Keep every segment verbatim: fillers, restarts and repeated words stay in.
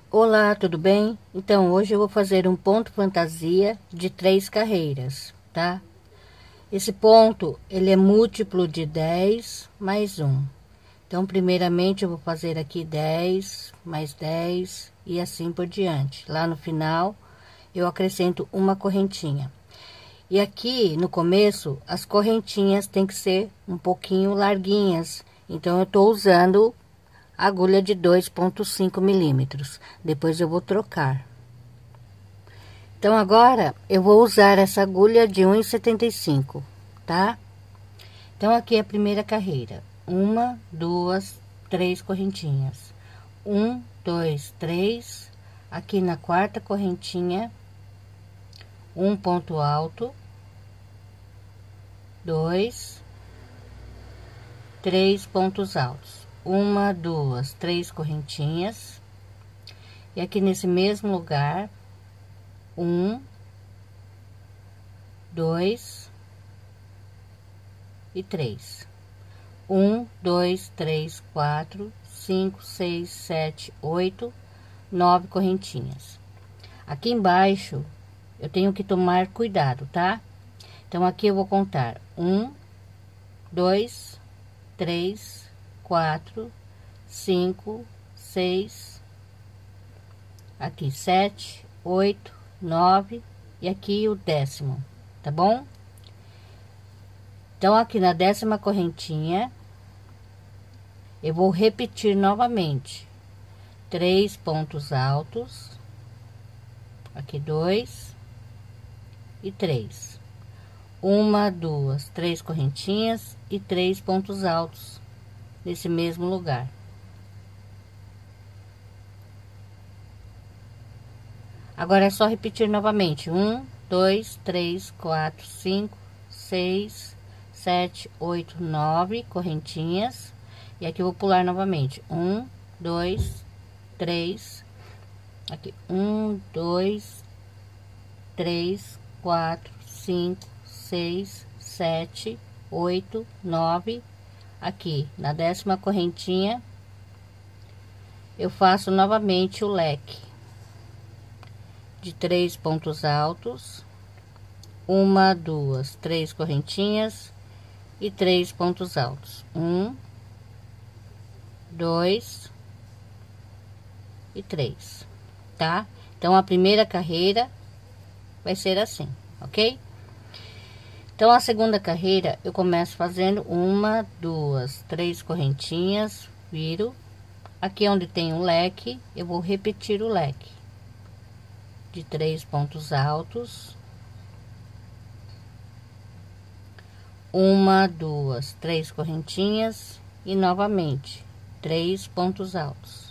Olá, tudo bem? Então, hoje eu vou fazer um ponto fantasia de três carreiras, tá? Esse ponto, ele é múltiplo de dez mais um. Então, primeiramente, eu vou fazer aqui dez, mais dez e assim por diante. Lá no final, eu acrescento uma correntinha. E aqui, no começo, as correntinhas têm que ser um pouquinho larguinhas. Então, eu tô usando agulha de dois ponto cinco milímetros. Depois eu vou trocar. Então agora eu vou usar essa agulha de um e setenta e cinco, tá? Então aqui é a primeira carreira: uma, duas, três correntinhas, um, dois, três. Aqui na quarta correntinha, um ponto alto, dois, três pontos altos. Uma, duas, três correntinhas, e aqui nesse mesmo lugar, um, dois e três. Um, dois, três, quatro, cinco, seis, sete, oito, nove correntinhas. Aqui embaixo eu tenho que tomar cuidado, tá? Então aqui eu vou contar um, dois, três, quatro, cinco, seis, aqui sete, oito, nove e aqui o décimo, tá bom? Então aqui na décima correntinha eu vou repetir novamente três pontos altos, aqui dois e três, uma, duas, três correntinhas e três pontos altos nesse mesmo lugar. Agora é só repetir novamente: um, dois, três, quatro, cinco, seis, sete, oito, nove correntinhas. E aqui eu vou pular novamente: um, dois, três, aqui, um, dois, três, quatro, cinco, seis, sete, oito, nove. Aqui na décima correntinha eu faço novamente o leque de três pontos altos, uma, duas, três correntinhas e três pontos altos, um, dois e três, tá? Então a primeira carreira vai ser assim, ok? Então a segunda carreira eu começo fazendo uma, duas, três correntinhas, viro aqui onde tem o leque, eu vou repetir o leque de três pontos altos, uma, duas, três correntinhas e novamente três pontos altos.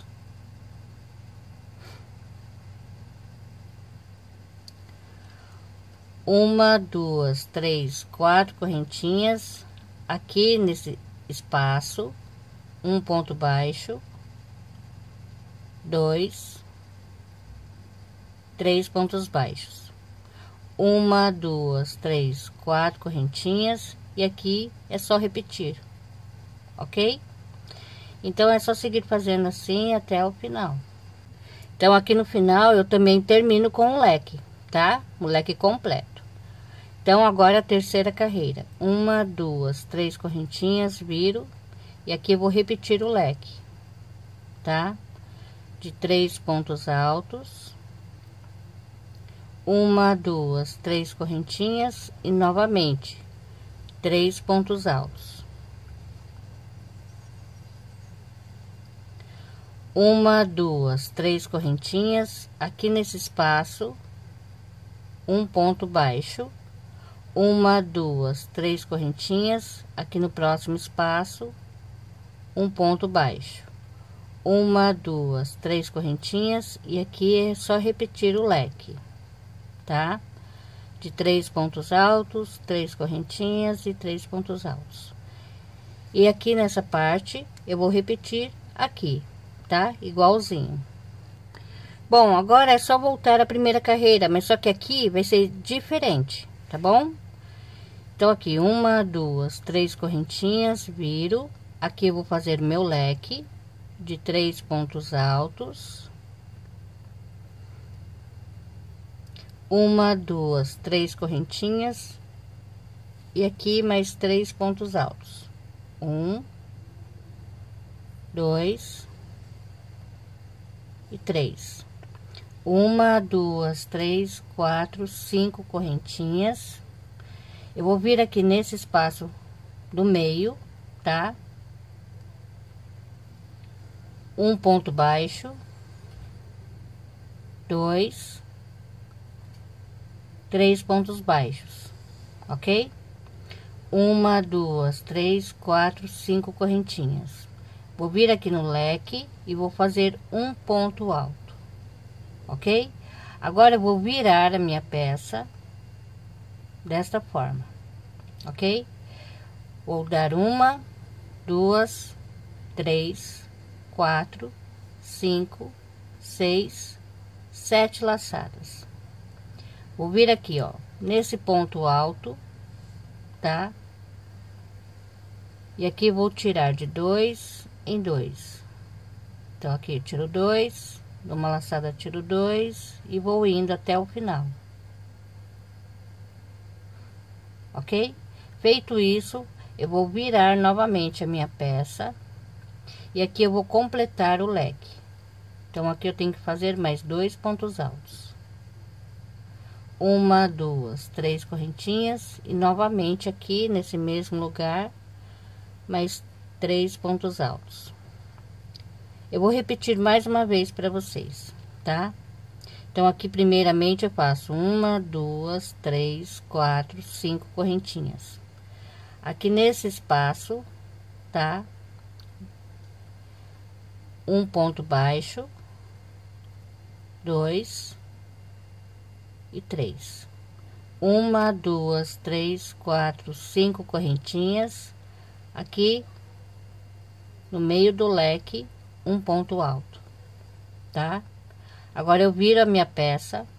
Uma, duas, três, quatro correntinhas, aqui nesse espaço, um ponto baixo, dois, três pontos baixos, uma, duas, três, quatro correntinhas, e aqui é só repetir, ok? Então é só seguir fazendo assim até o final. Então aqui no final eu também termino com o leque, tá? O leque completo. Então agora a terceira carreira: uma, duas, três correntinhas, viro, e aqui eu vou repetir o leque, tá? De três pontos altos, uma, duas, três correntinhas e novamente três pontos altos, uma, duas, três correntinhas, aqui nesse espaço, um ponto baixo, uma, duas, três correntinhas, aqui no próximo espaço, um ponto baixo, uma, duas, três correntinhas, e aqui é só repetir o leque, tá? De três pontos altos, três correntinhas e três pontos altos. E aqui nessa parte eu vou repetir aqui, tá? Igualzinho. Bom, agora é só voltar à primeira carreira, mas só que aqui vai ser diferente, tá bom? Então aqui uma, duas, três correntinhas, viro, aqui eu vou fazer meu leque de três pontos altos, uma, duas, três correntinhas e aqui mais três pontos altos. Um, dois e três. Uma, duas, três, quatro, cinco correntinhas. Eu vou vir aqui nesse espaço do meio, tá? Um ponto baixo, dois, três pontos baixos, ok? Uma, duas, três, quatro, cinco correntinhas. Vou vir aqui no leque e vou fazer um ponto alto, ok? Agora eu vou virar a minha peça desta forma, ok? Vou dar uma, duas, três, quatro, cinco, seis, sete laçadas. Vou vir aqui, ó, nesse ponto alto, tá? E aqui vou tirar de dois em dois. Então aqui eu tiro dois, dou uma laçada, tiro dois e vou indo até o final. Ok? Feito isso, eu vou virar novamente a minha peça e aqui eu vou completar o leque. Então aqui eu tenho que fazer mais dois pontos altos. Uma, duas, três correntinhas e novamente aqui nesse mesmo lugar mais três pontos altos. Eu vou repetir mais uma vez para vocês, tá? Então aqui primeiramente eu faço uma, duas, três, quatro, cinco correntinhas. Aqui nesse espaço, tá? Um ponto baixo, dois e três. Uma, duas, três, quatro, cinco correntinhas. Aqui no meio do leque, um ponto alto, tá? Agora eu viro a minha peça.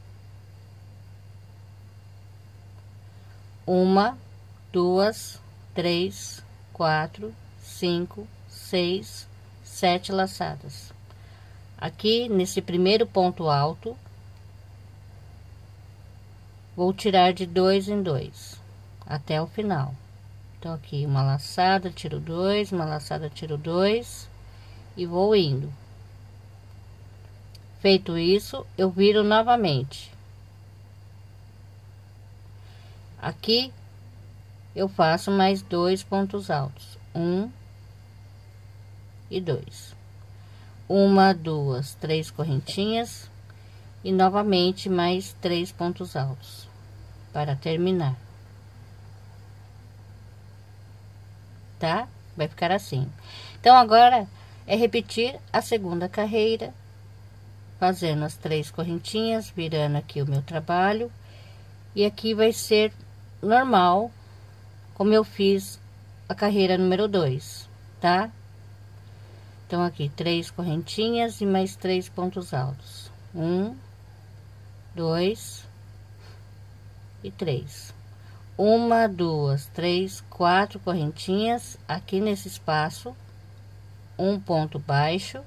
Uma, duas, três, quatro, cinco, seis, sete laçadas. Aqui nesse primeiro ponto alto, vou tirar de dois em dois até o final. Então aqui uma laçada, tiro dois, uma laçada, tiro dois e vou indo. Feito isso, eu viro novamente. Aqui eu faço mais dois pontos altos, um e dois. Uma, duas, três correntinhas e novamente mais três pontos altos para terminar. Tá? Vai ficar assim. Então agora é repetir a segunda carreira, fazendo as três correntinhas, virando aqui o meu trabalho, e aqui vai ser normal, como eu fiz a carreira número dois, tá? Então aqui três correntinhas e mais três pontos altos, um, dois e três. Uma, duas, três, quatro correntinhas aqui nesse espaço, um ponto baixo,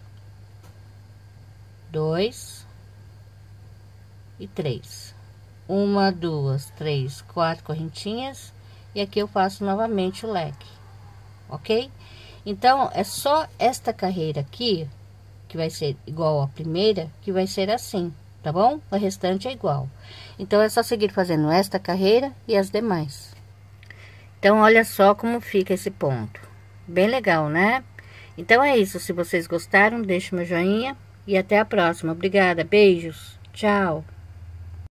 dois e três. Uma, duas, três, quatro correntinhas e aqui eu faço novamente o leque, ok? Então é só esta carreira aqui que vai ser igual à primeira, que vai ser assim, tá bom? O restante é igual. Então é só seguir fazendo esta carreira e as demais. Então olha só como fica esse ponto, bem legal, né? Então é isso, se vocês gostaram, deixe meu joinha e até a próxima. Obrigada, beijos, tchau.